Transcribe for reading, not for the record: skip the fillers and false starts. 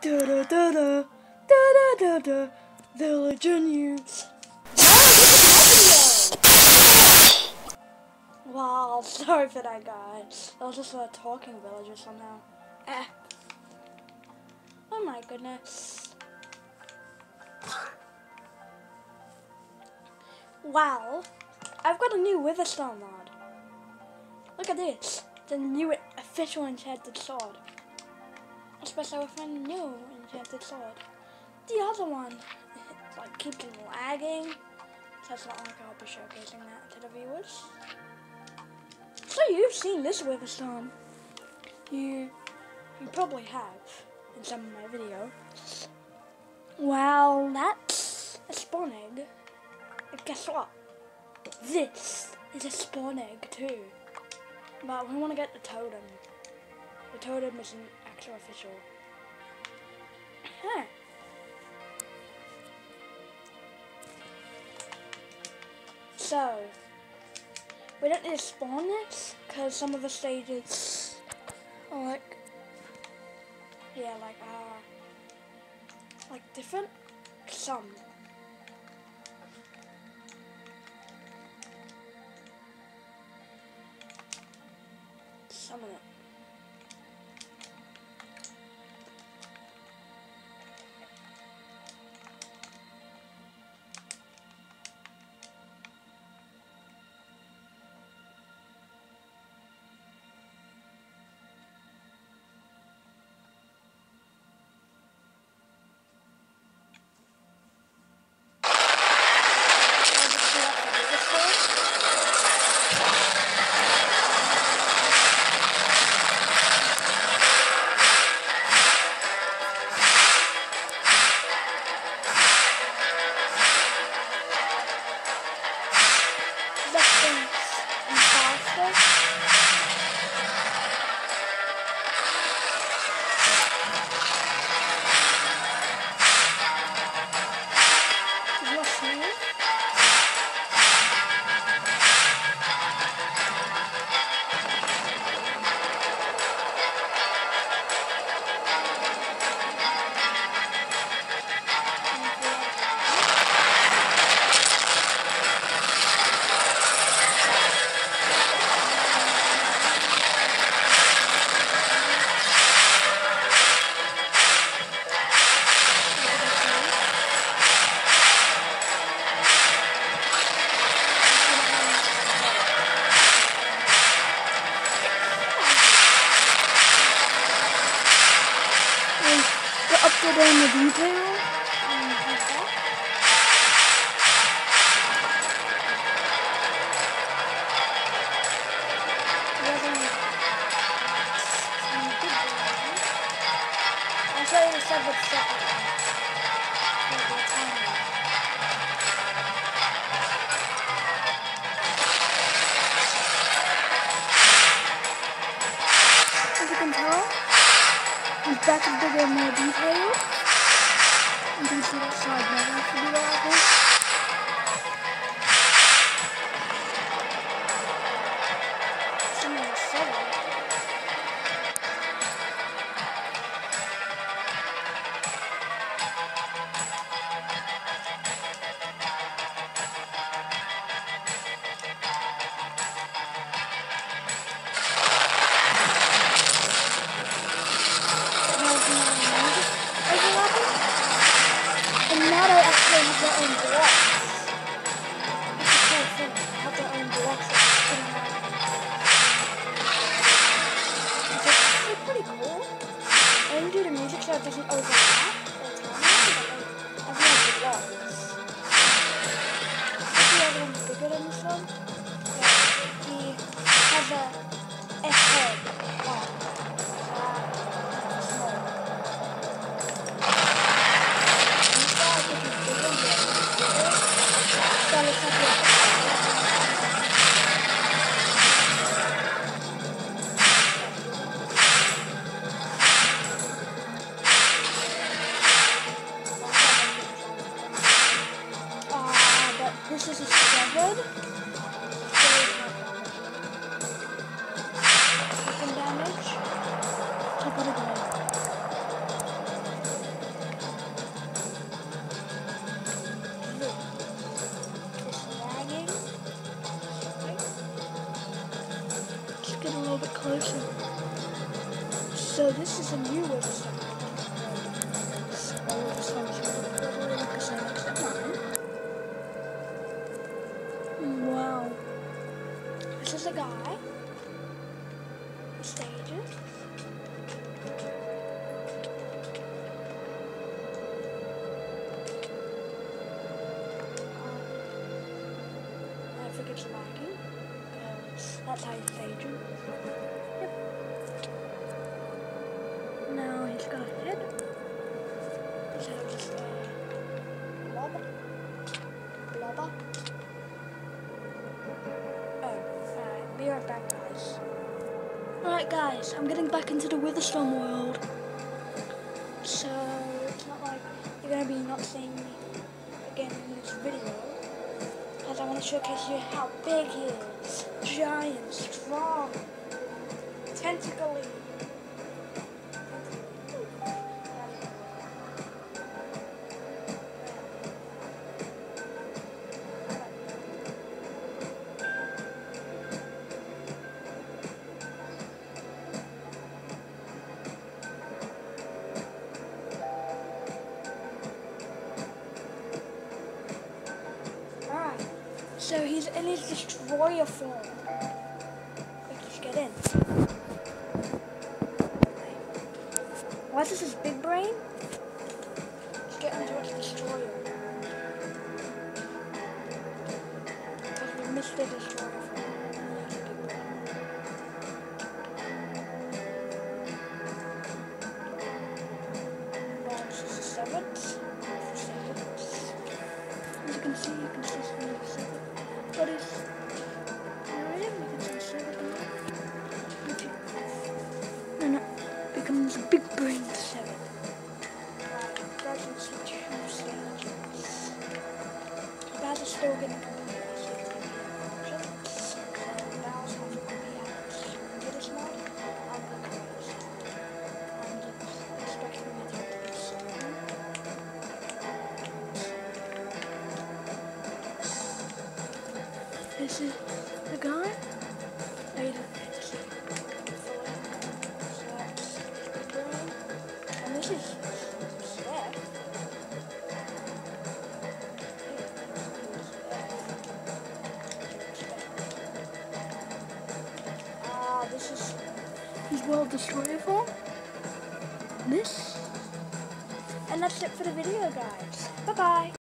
Da da da da da da da da. Village news. Wow, sorry for that, guys. That was just a talking villager somehow. Oh my goodness. Wow, I've got a new Witherstorm mod. Look at this. The new official enchanted sword. Especially with a new enchanted sword. The other one, like, keeps lagging. So it's not like I'll be showcasing that to the viewers. So you've seen this Witherstorm. You probably have in some of my videos. Well, that's a spawn egg. And guess what? This is a spawn egg too. But we want to get the totem. The totem isn't actually official. Huh. So, we don't need to spawn this, because some of the stages are like, yeah, like different. Some. Summon it. Update on the detail. I'll show you the separate stuff. As you can tell, he's back a bigger and more detailed. You can see that side never to do that, I think. Something solid. And now they actually have their own blocks. It's a cool thing. They have their own blocks that they're putting out. It's actually pretty cool. I didn't do the music so it doesn't overlap. I've made the blocks. I think the other one's bigger than this one. But he has a F-head on. So this is a new website. Wow. This is a guy. The stages. I think it's lagging. That's how you stage it. Yep. Now he's got a head. Instead of just blobber. Blobber. Oh, alright. Be right back, guys. Alright, guys. I'm getting back into the Witherstorm world. So, it's not like you're going to be not seeing me again in this video. Because I want to showcase you how big he is. Giant, strong, tentacly. So he's in his destroyer form. Let's just get in. Why is this his big brain? Let's get into its destroyer. Because we missed the destroyer form. Launch the seventh. As you can see, you can see some of the seventh. What is no, becomes a big brain 7. Right, see 2 stages. That is still getting completed. So now it's going to be out. Get this mod. I'm going to close. I'm expecting it to be soon. This is the guy. And this is Steph. This is his world destroyer form. This. And that's it for the video, guys. Bye bye.